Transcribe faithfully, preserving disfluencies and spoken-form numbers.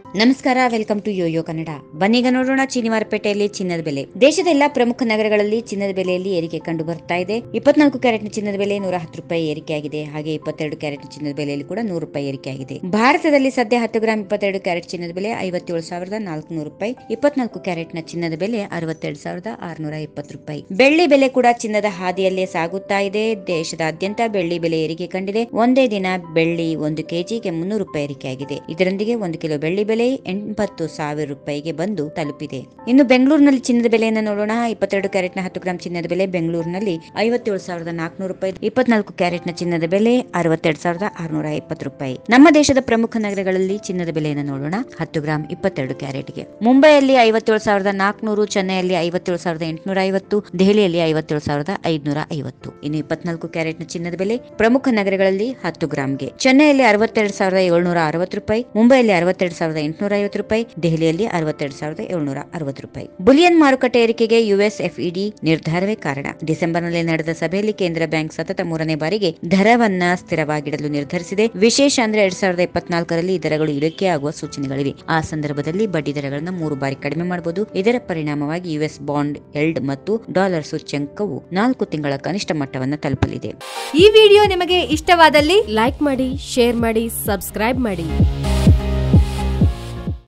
ನಮಸ್ಕಾರ, welcome to Yoyo Kannada. ಬನ್ನೀಗ ನೋಡೋಣ ಚಿನಿ ಮಾರುಕಟ್ಟೆಯಲ್ಲಿ ಚಿನ್ನದ ಬೆಲೆ. ದೇಶದ ಎಲ್ಲಾ ಪ್ರಮುಖ ನಗರಗಳಲ್ಲಿ ಚಿನ್ನದ ಬೆಲೆಯಲ್ಲಿ ಏರಿಕೆ ಕಂಡು ಬರ್ತಾ ಇದೆ. ಇಪ್ಪತ್ನಾಲ್ಕು ಕ್ಯಾರೆಟ್ನ ಚಿನ್ನದ ಬೆಲೆ ನೂರ ಹತ್ತು ರೂಪಾಯಿ ಏರಿಕೆಯಾಗಿದೆ. ಹಾಗೆ ಇಪ್ಪತ್ತೆರಡು ಕ್ಯಾರೆಟ್ನ ಚಿನ್ನದ ಬೆಲೆಯಲ್ಲಿ ಕೂಡ ನೂರು ರೂಪಾಯಿ ಏರಿಕೆಯಾಗಿದೆ. ಭಾರತದಲ್ಲಿ ಸದ್ಯ ಹತ್ತು ಗ್ರಾಂ ಇಪ್ಪತ್ತೆರಡು ಕ್ಯಾರೆಟ್ ಚಿನ್ನದ ಬೆಲೆ ಐವತ್ತೇಳು ಸಾವಿರದ ನಾಲ್ಕುನೂರು ರೂಪಾಯಿ, ಇಪ್ಪತ್ನಾಲ್ಕು ಕ್ಯಾರೆಟ್ನ ಚಿನ್ನದ ಬೆಲೆ ಅರವತ್ತೆರಡು ಸಾವಿರದ ಆರುನೂರ ಇಪ್ಪತ್ತು ರೂಪಾಯಿ. ಬೆಳ್ಳಿ ಬೆಲೆ ಕೂಡ ಚಿನ್ನದ ಹಾದಿಯಲ್ಲೇ ಸಾಗುತ್ತಾ ಇದೆ. ದೇಶದಾದ್ಯಂತ ಬೆಳ್ಳಿ ಬೆಲೆ ಏರಿಕೆ ಕಂಡಿದೆ. ಒಂದೇ ದಿನ ಬೆಳ್ಳಿ ಒಂದು ಕೆಜಿಗೆ ಮುನ್ನೂರು ರೂಪಾಯಿ ಏರಿಕೆಯಾಗಿದೆ. ಇದರೊಂದಿಗೆ ಒಂದು ಕಿಲೋ ಬೆಳ್ಳಿ ಬೆಲೆ ಎಂಬತ್ತು ಸಾವಿರ ರೂಪಾಯಿಗೆ ಬಂದು ತಲುಪಿದೆ. ಇನ್ನು ಬೆಂಗಳೂರಿನಲ್ಲಿ ಚಿನ್ನದ ಬೆಲೆಯನ್ನು ನೋಡೋಣ. ಇಪ್ಪತ್ತೆರಡು ಕ್ಯಾರೆಟ್ನ ಹತ್ತು ಗ್ರಾಂ ಚಿನ್ನದ ಬೆಲೆ ಬೆಂಗಳೂರಿನಲ್ಲಿ ಐವತ್ತೇಳು ಸಾವಿರದ ನಾಲ್ಕುನೂರು ರೂಪಾಯಿ, ಇಪ್ಪತ್ನಾಲ್ಕು ಕ್ಯಾರೆಟ್ನ ಚಿನ್ನದ ಬೆಲೆ ಅರವತ್ತೆರಡು ಸಾವಿರದ ಆರುನೂರ ಇಪ್ಪತ್ತು ರೂಪಾಯಿ. ನಮ್ಮ ದೇಶದ ಪ್ರಮುಖ ನಗರಗಳಲ್ಲಿ ಚಿನ್ನದ ಬೆಲೆಯನ್ನು ನೋಡೋಣ. ಹತ್ತು ಗ್ರಾಂ ಇಪ್ಪತ್ತೆರಡು ಕ್ಯಾರೆಟ್ಗೆ ಮುಂಬೈಯಲ್ಲಿ ಐವತ್ತೇಳು ಸಾವಿರದ ನಾಲ್ಕುನೂರು, ಚೆನ್ನೈಯಲ್ಲಿ ಐವತ್ತೇಳು ಸಾವಿರದ ಎಂಟುನೂರ ಐವತ್ತು, ದೆಹಲಿಯಲ್ಲಿ ಐವತ್ತೇಳು ಸಾವಿರದ ಐದುನೂರ ಐವತ್ತು. ಇನ್ನು ಇಪ್ಪತ್ನಾಲ್ಕು ಕ್ಯಾರೆಟ್ನ ಚಿನ್ನದ ಬೆಲೆ ಪ್ರಮುಖ ನಗರಗಳಲ್ಲಿ ಹತ್ತು ಗ್ರಾಂಗೆ ಚೆನ್ನೈಯಲ್ಲಿ ಅರವತ್ತೆರಡು ಸಾವಿರದ ಏಳ್ನೂರ ಅರವತ್ತು ರೂಪಾಯಿ, ಮುಂಬೈಯಲ್ಲಿ ಅರವತ್ತೆರಡು ಸಾವಿರದ ಎಂಟುನೂರ ಐವತ್ತು ರೂಪಾಯಿ, ದೆಹಲಿಯಲ್ಲಿ ಅರವತ್ತೆರಡು ಸಾವಿರದ ಏಳ್ನೂರ ಅರವತ್ತು ರೂಪಾಯಿ. ಬುಲಿಯನ್ ಮಾರುಕಟ್ಟೆ ಏರಿಕೆಗೆ ಯುಎಸ್ ಎಫ್ಇಡಿ ನಿರ್ಧಾರವೇ ಕಾರಣ. ಡಿಸೆಂಬರ್ನಲ್ಲಿ ನಡೆದ ಸಭೆಯಲ್ಲಿ ಕೇಂದ್ರ ಬ್ಯಾಂಕ್ ಸತತ ಮೂರನೇ ಬಾರಿಗೆ ದರವನ್ನ ಸ್ಥಿರವಾಗಿಡಲು ನಿರ್ಧರಿಸಿದೆ. ವಿಶೇಷ ಅಂದ್ರೆ ಎರಡ್ ಸಾವಿರದ ಇಪ್ಪತ್ನಾಲ್ಕರಲ್ಲಿ ದರಗಳು ಇಳಿಕೆಯಾಗುವ ಸೂಚನೆಗಳಿವೆ. ಆ ಸಂದರ್ಭದಲ್ಲಿ ಬಡ್ಡಿ ದರಗಳನ್ನು ಮೂರು ಬಾರಿ ಕಡಿಮೆ ಮಾಡಬಹುದು. ಇದರ ಪರಿಣಾಮವಾಗಿ ಯುಎಸ್ ಬಾಂಡ್ ಎಲ್ಡ್ ಮತ್ತು ಡಾಲರ್ ಸೂಚ್ಯಂಕವು ನಾಲ್ಕು ತಿಂಗಳ ಕನಿಷ್ಠ ಮಟ್ಟವನ್ನು ತಲುಪಲಿದೆ. ಈ ವಿಡಿಯೋ ನಿಮಗೆ ಇಷ್ಟವಾದಲ್ಲಿ ಲೈಕ್ ಮಾಡಿ, ಶೇರ್ ಮಾಡಿ, ಸಬ್ಸ್ಕ್ರೈಬ್ ಮಾಡಿ.